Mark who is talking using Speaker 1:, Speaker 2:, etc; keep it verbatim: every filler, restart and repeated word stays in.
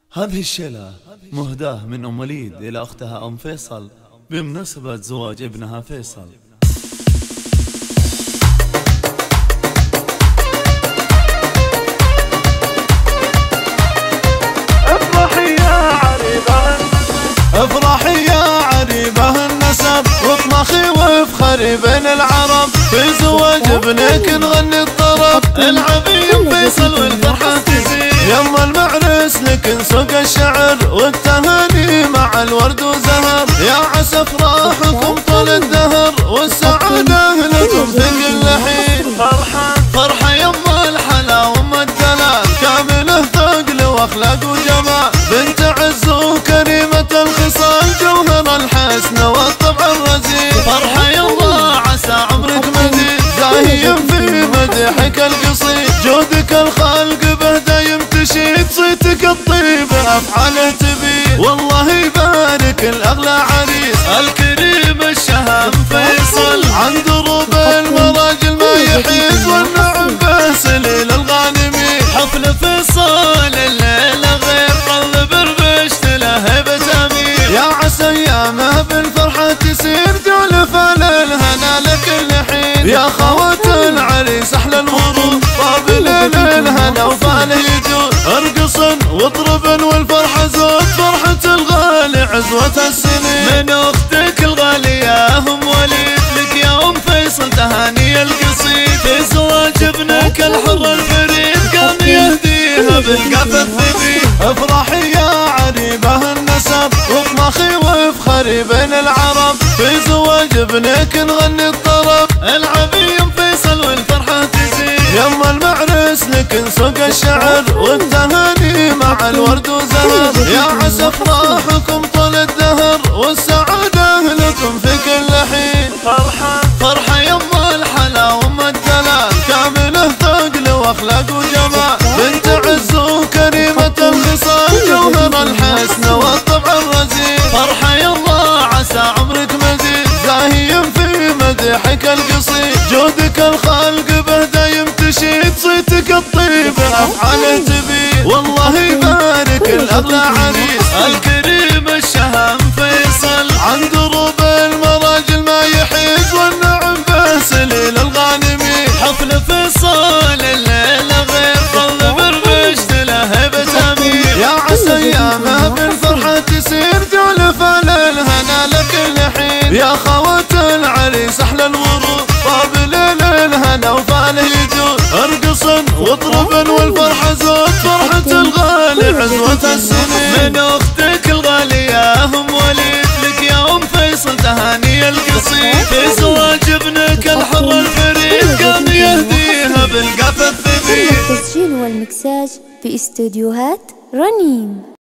Speaker 1: هذه الشيلة مهداة من أم وليد إلى أختها أم فيصل بمناسبة زواج ابنها فيصل.
Speaker 2: افرحي يا عريبة
Speaker 1: افرحي يا عريبة النسب، واطمخي وافخري بين العرب، في زواج ابنك نغني الطرب، العبي ام فيصل والفرحة تزيد، يما المعرس لك نسوق الشعر والتهاني مع الورد وزهر، يا عسى افراحكم طول الدهر والسعادة لكم في كل حين.
Speaker 2: فرحة
Speaker 1: فرحة يما الحلا وام الدلال، كامله ثقل واخلاق وجمال، بنت عز وكريمة الخصال، جوهر الحسن والطبع الرزين. فرحة يما عسى عمرك مديد، زاهي في مديحك القصيد، جودك الخلق به دايم تشيد، صيتك الطيب افعاله تبيد، والله يبارك الاغلى عريس الكريم الشهم فيصل، عن دروب المراجل ما يحيد، والنعم به سليل الغانمين. حفل فيصل الليله غير طل بربشت له هيبه امير، يا عسى ايامه بالفرحه تسير، دولف على الهنا لكل حين، يا خوات العريس احلى الورود، طابلين الهنا وفاله يجود، ارقصن واطربن والفرحه زود، فرحه الغالي عزوه السنين. من اختك الغاليه ام وليد، لك يا ام فيصل تهاني القصيد، في زواج ابنك الحر الفريد، قام يهديها بالقف الثبيت. افرحي يا عريبه النسب، واطمخي وافخري بين العرب، في زواج ابنك نغني الطرب، العبي ام فيصل والفرحه تزيد، يما المعرس لك نسوق الشعر والتهاني مع الورد وزهر، يا عسى افراحكم طول الدهر والسعاده لكم في كل حين.
Speaker 2: فرحة
Speaker 1: فرحة يما الحلا وام الدلال، كامله ثقل واخلاق وجمال، بنت عز وكريمة الخصال، جوهر الحسن والطبع الرزين. فرحة يما عسى عمرك مديد، زاهي في مديحك القصيد، جودك الخلق به دايم تشيد، صيتك الطيب افعاله تبيد، والله يبارك الاغلى عريس الكريم الشهم فيصل، عن دروب المراجل ما يحيد، والنعم به سليل الغانمين. حفل فيصل الليله غير طل بربشت له هيبه امير، يا عسى ايامه بالفرحه تسير، دولف على الهنا لكل حين، يا خوات العريس احلى الورود، طابلين الهنا وفاله يجود، ارقصن واطربن والفرحه زود، فرحه الغالي عزوه السنين. من اختك الغاليه ام وليد، لك يا ام فيصل تهاني القصيد، في زواج ابنك الحر الفريد، قام يهديها بالقف الثبيت.
Speaker 3: التسجيل والمكساج في استوديوهات رنيم.